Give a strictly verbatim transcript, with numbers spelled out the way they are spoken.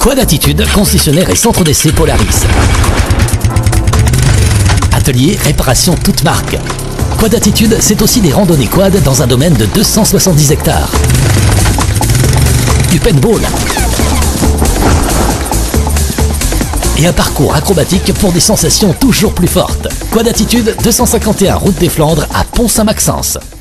Quad Attitude, concessionnaire et centre d'essai Polaris. Atelier, réparation toute marque. Quad Attitude, c'est aussi des randonnées quad dans un domaine de deux cent soixante-dix hectares. Du paintball. Et un parcours acrobatique pour des sensations toujours plus fortes. Quad Attitude, deux cent cinquante et un route des Flandres à Pont-Saint-Maxence.